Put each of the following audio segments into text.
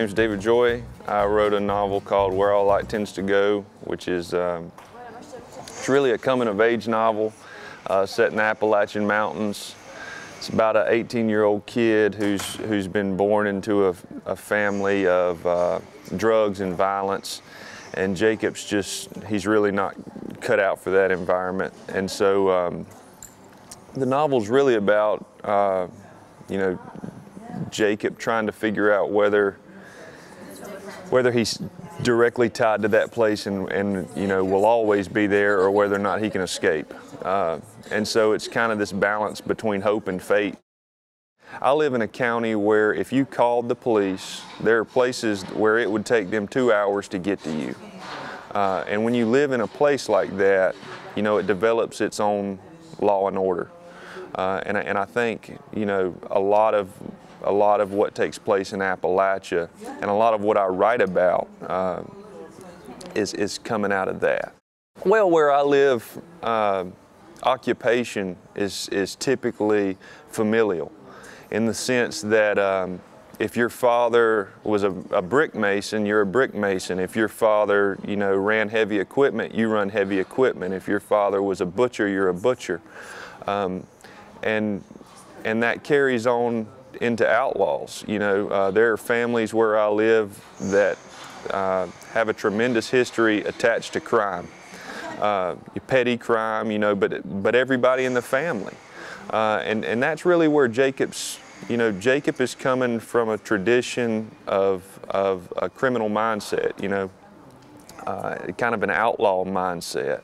name's David Joy. I wrote a novel called Where All Light Tends to Go, which is it's really a coming-of-age novel set in the Appalachian Mountains. It's about an 18-year-old kid who's been born into a family of drugs and violence, and Jacob's he's really not cut out for that environment. And so the novel's really about Jacob trying to figure out whether he's directly tied to that place and will always be there, or whether or not he can escape. And so it's kind of this balance between hope and fate. I live in a county where if you called the police, there are places where it would take them 2 hours to get to you. And when you live in a place like that, it develops its own law and order. And I think, a lot of what takes place in Appalachia and a lot of what I write about is coming out of that. Well, where I live, occupation is typically familial, in the sense that if your father was a brick mason, you're a brick mason. If your father, ran heavy equipment, you run heavy equipment. If your father was a butcher, you're a butcher. And that carries on into outlaws. There are families where I live that have a tremendous history attached to crime, petty crime, but everybody in the family, and that's really where Jacob is coming from, a tradition of a criminal mindset, kind of an outlaw mindset.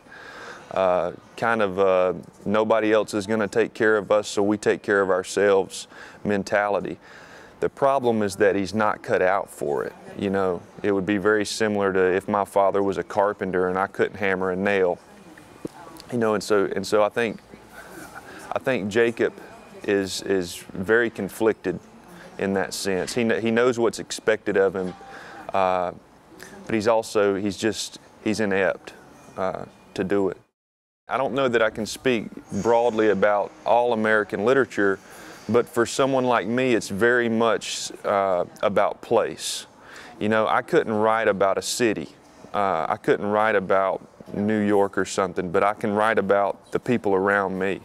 Nobody else is going to take care of us, so we take care of ourselves mentality. The problem is that he's not cut out for it. It would be very similar to if my father was a carpenter and I couldn't hammer a nail. And so I think Jacob is very conflicted in that sense. He knows what's expected of him, but he's inept to do it. I don't know that I can speak broadly about all American literature, but for someone like me, it's very much about place. I couldn't write about a city. I couldn't write about New York or something, but I can write about the people around me.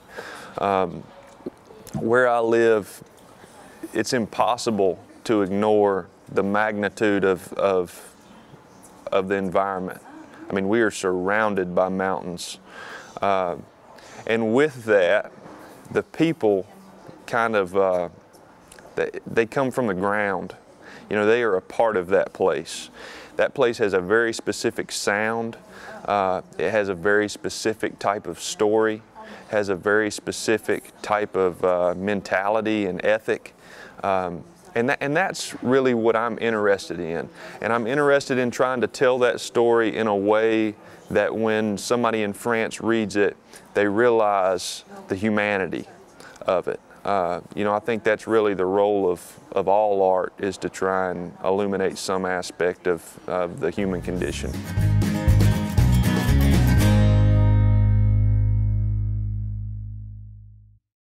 Where I live, it's impossible to ignore the magnitude of the environment. I mean, we are surrounded by mountains. And with that, the people kind of, they come from the ground. They are a part of that place. That place has a very specific sound. It has a very specific type of story, has a very specific type of mentality and ethic. And that's really what I'm interested in. And I'm interested in trying to tell that story in a way that when somebody in France reads it, they realize the humanity of it. I think that's really the role of all art, is to try and illuminate some aspect of the human condition.